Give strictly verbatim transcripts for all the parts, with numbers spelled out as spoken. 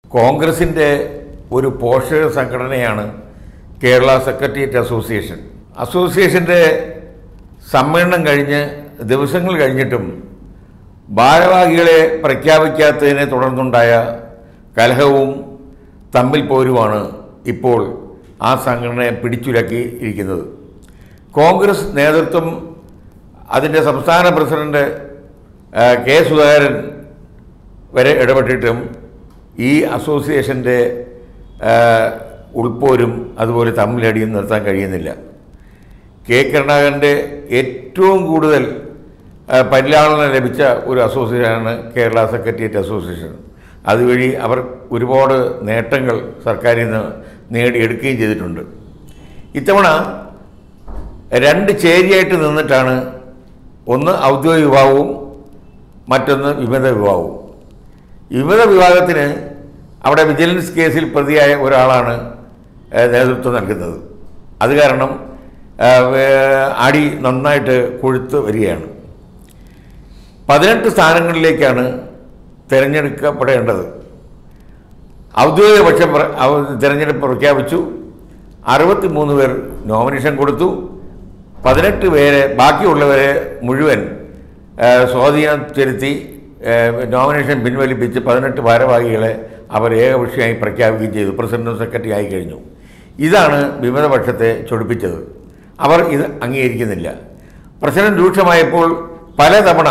കോൺഗ്രസിൻ്റെ ഒരു പോഷക സംഘടനയാണ് കേരള സെക്രട്ടേറിയറ്റ് അസോസിയേഷൻ. അസോസിയേഷൻ്റെ സമ്മേളനം കഴിഞ്ഞ് ദിവസങ്ങൾ കഴിഞ്ഞിട്ടും ഭാരവാഹികളെ പ്രഖ്യാപിക്കാത്തതിനെ തുടർന്നുണ്ടായ കലഹവും തമ്മിൽ പോരുമാണ് ഇപ്പോൾ ആ സംഘടനയെ പിടിച്ചുലക്കി ഇരിക്കുന്നത്. കോൺഗ്രസ് നേതൃത്വം അതിൻ്റെ സംസ്ഥാന പ്രസിഡന്റ് കെ സുധാകരൻ വരെ ഇടപെട്ടിട്ടും ഈ അസോസിയേഷൻ്റെ ഉൾപ്പോരും അതുപോലെ തമ്മിലടിയും നിർത്താൻ കഴിയുന്നില്ല. കെ കരുണാകരൻ്റെ ഏറ്റവും കൂടുതൽ പരിലാളനം ലഭിച്ച ഒരു അസോസിയേഷനാണ് കേരള സെക്രട്ടേറിയറ്റ് അസോസിയേഷൻ. അതുവഴി അവർ ഒരുപാട് നേട്ടങ്ങൾ സർക്കാരിൽ നിന്ന് നേടിയെടുക്കുകയും ചെയ്തിട്ടുണ്ട്. ഇത്തവണ രണ്ട് ചേരിയായിട്ട് നിന്നിട്ടാണ്, ഒന്ന് ഔദ്യോഗിക വിഭാഗവും മറ്റൊന്ന് വിമത വിഭാഗവും. വിമത വിഭാഗത്തിന് അവിടെ വിജിലൻസ് കേസിൽ പ്രതിയായ ഒരാളാണ് നേതൃത്വം നൽകുന്നത്. അത് കാരണം അടി നന്നായിട്ട് കൊഴുത്ത് വരികയാണ്. പതിനെട്ട് സ്ഥാനങ്ങളിലേക്കാണ് തിരഞ്ഞെടുക്കപ്പെടേണ്ടത്. ഔദ്യോഗിക പക്ഷം തിരഞ്ഞെടുപ്പ് പ്രഖ്യാപിച്ചു. അറുപത്തി മൂന്ന് പേർ നോമിനേഷൻ കൊടുത്തു. പതിനെട്ട് പേരെ ബാക്കിയുള്ളവരെ മുഴുവൻ സ്വാധീനം ചെലുത്തി നോമിനേഷൻ പിൻവലിപ്പിച്ച് പതിനെട്ട് ഭാരവാഹികളെ അവർ ഏകപക്ഷീയമായി പ്രഖ്യാപിക്കുകയും ചെയ്തു. പ്രസിഡന്റും സെക്രട്ടറി ആയി കഴിഞ്ഞു. ഇതാണ് വിമതപക്ഷത്തെ ചൊടിപ്പിച്ചത്. അവർ ഇത് അംഗീകരിക്കുന്നില്ല. പ്രശ്നം രൂക്ഷമായപ്പോൾ പലതവണ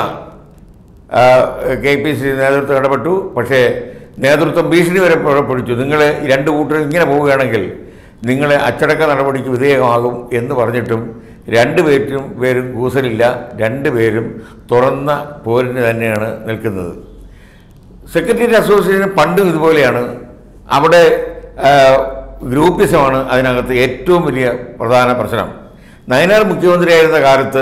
കെ പി സി നേതൃത്വം ഇടപെട്ടു. പക്ഷേ നേതൃത്വം ഭീഷണി വരെ പുറപ്പെടുവിച്ചു. നിങ്ങൾ രണ്ട് കൂട്ടർ ഇങ്ങനെ പോവുകയാണെങ്കിൽ നിങ്ങളെ അച്ചടക്ക നടപടിക്ക് വിധേയമാകും എന്ന് പറഞ്ഞിട്ടും രണ്ട് പേരും പേരും കൂസലില്ല. രണ്ട് പേരും തുറന്ന പോരിന് തന്നെയാണ് നിൽക്കുന്നത്. സെക്രട്ടേറിയറ്റ് അസോസിയേഷൻ പണ്ടും ഇതുപോലെയാണ്. അവിടെ ഗ്രൂപ്പിസമാണ് അതിനകത്ത് ഏറ്റവും വലിയ പ്രധാന പ്രശ്നം. നയനാർ മുഖ്യമന്ത്രിയായിരുന്ന കാലത്ത്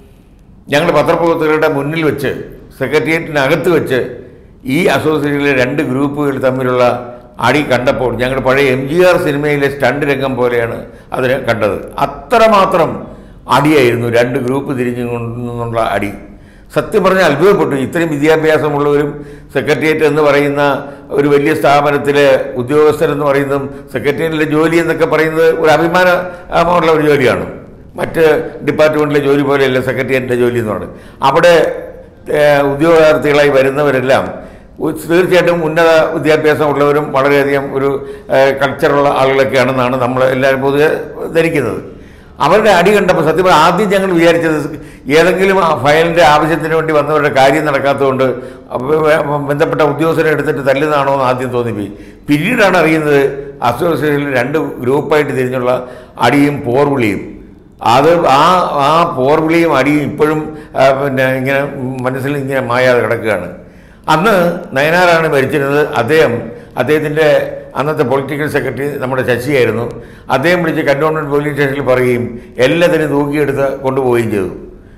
ഞങ്ങൾ പത്രപ്രവർത്തകരുടെ മുന്നിൽ വെച്ച് സെക്രട്ടേറിയറ്റിനകത്ത് വെച്ച് ഈ അസോസിയേഷനിലെ രണ്ട് ഗ്രൂപ്പുകൾ തമ്മിലുള്ള അടി കണ്ടപ്പോൾ ഞങ്ങൾ പഴയ എം ജി ആർ സിനിമയിലെ സ്റ്റണ്ട് രംഗം പോലെയാണ് അതിനെ കണ്ടത്. അത്രമാത്രം അടിയായിരുന്നു, രണ്ട് ഗ്രൂപ്പ് തിരിഞ്ഞു കൊണ്ടുള്ള അടി. സത്യം പറഞ്ഞാൽ അത്ഭുതപ്പെട്ടു. ഇത്രയും വിദ്യാഭ്യാസമുള്ളവരും സെക്രട്ടേറിയറ്റ് എന്ന് പറയുന്ന ഒരു വലിയ സ്ഥാപനത്തിലെ ഉദ്യോഗസ്ഥരെന്ന് പറയുന്നതും സെക്രട്ടേറിയറ്റിലെ ജോലി എന്നൊക്കെ പറയുന്നത് ഒരു അഭിമാനമുള്ള ഒരു ജോലിയാണ്. മറ്റ് ഡിപ്പാർട്ട്മെൻറ്റിലെ ജോലി പോലെയല്ല സെക്രട്ടേറിയറ്റിൻ്റെ ജോലി എന്ന് പറയുന്നത്. അവിടെ ഉദ്യോഗാർത്ഥികളായി വരുന്നവരെല്ലാം തീർച്ചയായിട്ടും ഉന്നത വിദ്യാഭ്യാസമുള്ളവരും വളരെയധികം ഒരു കൾച്ചറുള്ള ആളുകളൊക്കെയാണെന്നാണ് നമ്മൾ എല്ലാവരും പൊതുവെ ധരിക്കുന്നത്. അവരുടെ അടി കണ്ടപ്പോൾ സത്യം പറഞ്ഞാൽ ആദ്യം ഞങ്ങൾ വിചാരിച്ചത് ഏതെങ്കിലും ഫയലിൻ്റെ ആവശ്യത്തിന് വേണ്ടി വന്നവരുടെ കാര്യം നടക്കാത്തതുകൊണ്ട് ബന്ധപ്പെട്ട ഉദ്യോഗസ്ഥരെ എടുത്തിട്ട് തല്ലുന്നതാണോ എന്ന് ആദ്യം തോന്നിപ്പോയി. പിന്നീടാണ് അറിയുന്നത് അസോസിയേഷനിൽ രണ്ട് ഗ്രൂപ്പായിട്ട് തിരിഞ്ഞുള്ള അടിയും പോർവിളിയും. അത് ആ ആ പോർവിളിയും അടിയും ഇപ്പോഴും പിന്നെ ഇങ്ങനെ മനസ്സിൽ ഇങ്ങനെ മായാതെ കിടക്കുകയാണ്. അന്ന് നയനാറാണ് ഭരിച്ചിരുന്നത്. അദ്ദേഹം അദ്ദേഹത്തിൻ്റെ അന്നത്തെ പൊളിറ്റിക്കൽ സെക്രട്ടറി നമ്മുടെ ശശിയായിരുന്നു. അദ്ദേഹം വിളിച്ച് കന്റോൺമെൻറ്റ് പോലീസ് സ്റ്റേഷനിൽ പറയുകയും എല്ലാത്തിനും തൂക്കിയെടുത്ത് കൊണ്ടുപോവുകയും ചെയ്തു.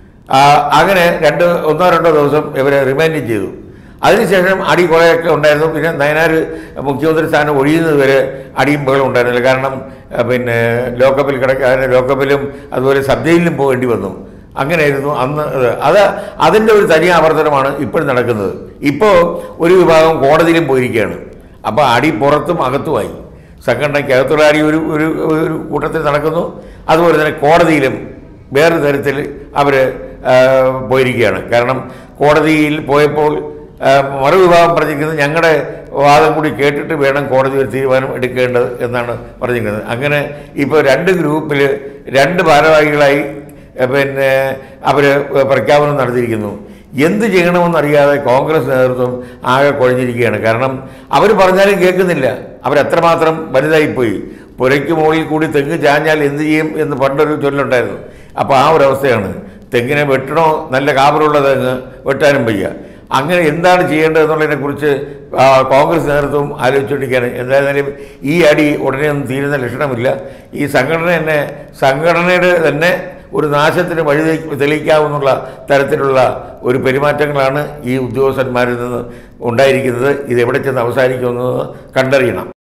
അങ്ങനെ രണ്ട് ഒന്നോ രണ്ടോ ദിവസം ഇവരെ റിമാൻഡ് ചെയ്തു. അതിനുശേഷം അടി കുറേയൊക്കെ ഉണ്ടായിരുന്നു. പിന്നെ നയനാർ മുഖ്യമന്ത്രി സ്ഥാനം ഒഴിയുന്നത് വരെ അടിയും ബഹളം ഉണ്ടായിരുന്നില്ല. കാരണം പിന്നെ ലോക്കപ്പിൽ കിടക്കാൻ ലോക്കപ്പിലും അതുപോലെ സബ് ജയിലിലും പോകേണ്ടി വന്നു. അങ്ങനെയായിരുന്നു അന്ന്. അത് അതിൻ്റെ ഒരു തനി ആവർത്തനമാണ് ഇപ്പോഴും നടക്കുന്നത്. ഇപ്പോൾ ഒരു വിഭാഗം കോടതിയിലും പോയിരിക്കുകയാണ്. അപ്പോൾ അടി പുറത്തും അകത്തുമായി. സംഘടനയ്ക്കകത്തുള്ള അടി ഒരു ഒരു ഒരു കൂട്ടത്തിൽ നടക്കുന്നു. അതുപോലെ തന്നെ കോടതിയിലും വേറെ തരത്തിൽ അവർ പോയിരിക്കുകയാണ്. കാരണം കോടതിയിൽ പോയപ്പോൾ മറുവിഭാഗം പറഞ്ഞിരിക്കുന്നത് ഞങ്ങളുടെ വാദം കൂടി കേട്ടിട്ട് വേണം കോടതി ഒരു തീരുമാനം എടുക്കേണ്ടത് എന്നാണ് പറഞ്ഞിരിക്കുന്നത്. അങ്ങനെ ഇപ്പോൾ രണ്ട് ഗ്രൂപ്പിൽ രണ്ട് ഭാരവാഹികളായി പിന്നെ അവർ പ്രഖ്യാപനം നടത്തിയിരിക്കുന്നു. എന്ത് ചെയ്യണമെന്നറിയാതെ കോൺഗ്രസ് നേതൃത്വം ആകെ കുഴഞ്ഞിരിക്കുകയാണ്. കാരണം അവർ പറഞ്ഞാലും കേൾക്കുന്നില്ല. അവരത്രമാത്രം വലുതായിപ്പോയി. പുരയ്ക്ക് മുകളിൽ കൂടി തെങ്ങ് ചാഞ്ഞാൽ എന്ത് ചെയ്യും എന്ന് പണ്ടൊരു ചൊല്ലുണ്ടായിരുന്നു. അപ്പോൾ ആ ഒരവസ്ഥയാണ്. തെങ്ങിനെ വെട്ടണോ, നല്ല കാബറുള്ള തെങ്ങ് വെട്ടാനും വയ്യ. അങ്ങനെ എന്താണ് ചെയ്യേണ്ടതെന്നുള്ളതിനെക്കുറിച്ച് കോൺഗ്രസ് നേതൃത്വം ആലോചിച്ചുകൊണ്ടിരിക്കുകയാണ്. എന്തായാലും ഈ അടി ഉടനെ ഒന്നും തീരുന്ന ലക്ഷണമില്ല. ഈ സംഘടന തന്നെ സംഘടനയുടെ തന്നെ ഒരു നാശത്തിന് വഴി തെളിയിക്കാവുന്ന തരത്തിലുള്ള ഒരു പെരുമാറ്റങ്ങളാണ് ഈ ഉദ്യോഗസ്ഥന്മാരിൽ നിന്ന് ഉണ്ടായിരിക്കുന്നത്. ഇതെവിടെ ചെന്ന് അവസാനിക്കുമെന്നത് കണ്ടറിയണം.